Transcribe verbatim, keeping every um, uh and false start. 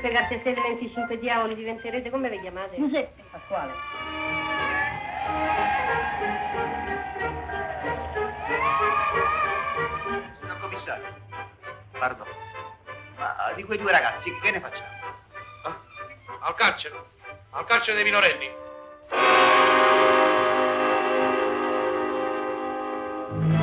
impiegarsi a sede venticinque diavoli diventerete, come vi chiamate? Giuseppe. Pasquale. Signor commissario, pardon, ma di quei due ragazzi che ne facciamo? Ah, al carcere, al carcere dei minorenni.